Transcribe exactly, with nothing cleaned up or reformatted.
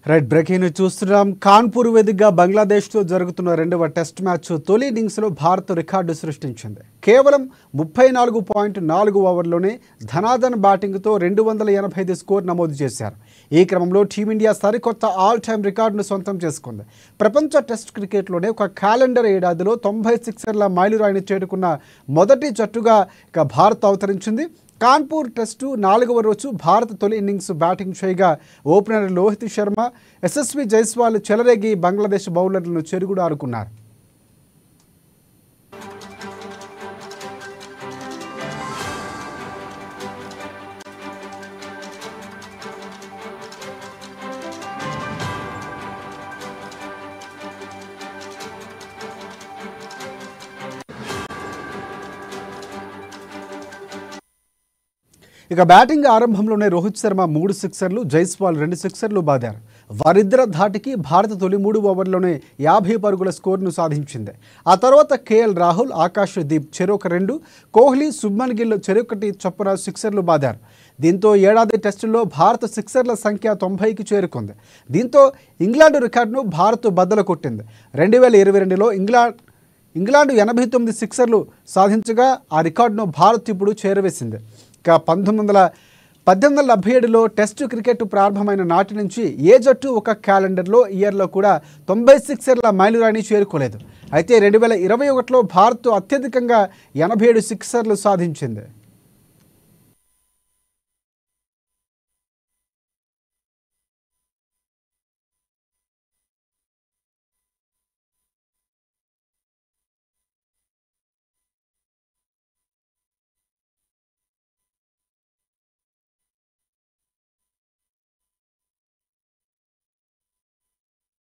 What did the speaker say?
Right breaking చూస్తున్నాం. కాన్పూర్ వేదికగా బంగ్లాదేశ్తో జరుగుతున్న రెండవ టెస్ట్ మ్యాచ్ తొలి ఇన్నింగ్స్లో భారత్ రికార్డు సృష్టించింది. కేవలం ముప్పై నాలుగు పాయింట్ నాలుగు ఓవర్లోనే ధనాధన్ బ్యాటింగ్తో రెండు వందల ఎనభై ఐదు స్కోర్ నమోదు చేశారు. ఈ క్రమంలో టీమిండియా సరికొత్త ఆల్ టైమ్ రికార్డును సొంతం చేసుకుంది. ప్రపంచ టెస్ట్ క్రికెట్లోనే ఒక క్యాలెండర్ ఏడాదిలో తొంభై సిక్సర్ల మైలురాయిని చేరుకున్న మొదటి జట్టుగా ఇక భారత్ అవతరించింది. కాన్పూర్ టెస్టు నాలుగవ రోజు భారత తొలి ఇన్నింగ్స్ బ్యాటింగ్ చేయగా ఓపెనర్ రోహిత్ శర్మ, యశస్వి జైస్వాల్ చెలరేగి బంగ్లాదేశ్ బౌలర్లను చెరుగుడు ఆడుకున్నారు. ఇక బ్యాటింగ్ ఆరంభంలోనే రోహిత్ శర్మ మూడు సిక్సర్లు, జైస్వాల్ రెండు సిక్సర్లు బాదారు. వారిద్దరి ధాటికి భారత తొలి మూడు ఓవర్లోనే యాభై పరుగుల స్కోర్ను సాధించింది. ఆ తర్వాత కేఎల్ రాహుల్, ఆకాష్ దీప్ చెరొక రెండు, కోహ్లీ, శుభ్మన్ గిల్ చెరొకటి చొప్పున సిక్సర్లు బాదారు. దీంతో ఏడాది టెస్టుల్లో భారత సిక్సర్ల సంఖ్య తొంభైకి చేరుకుంది. దీంతో ఇంగ్లాండ్ రికార్డును భారత్ బద్దలు కొట్టింది. రెండు వేల ఇరవై రెండులో ఇంగ్లాండ్ ఇంగ్లాండ్ ఎనభై తొమ్మిది సిక్సర్లు సాధించగా ఆ రికార్డును భారత్ ఇప్పుడు చేరవేసింది. ఇక పంతొమ్మిది వందల పద్దెనిమిది వందల డెబ్బై ఏడులో టెస్టు క్రికెట్ ప్రారంభమైన నాటి నుంచి ఏ జట్టు ఒక క్యాలెండర్లో ఇయర్లో కూడా తొంభై సిక్సర్ల మైలురాయిని చేరుకోలేదు. అయితే రెండు వేల ఇరవై ఒకటిలో భారత్ అత్యధికంగా ఎనభై ఏడు సిక్సర్లు సాధించింది.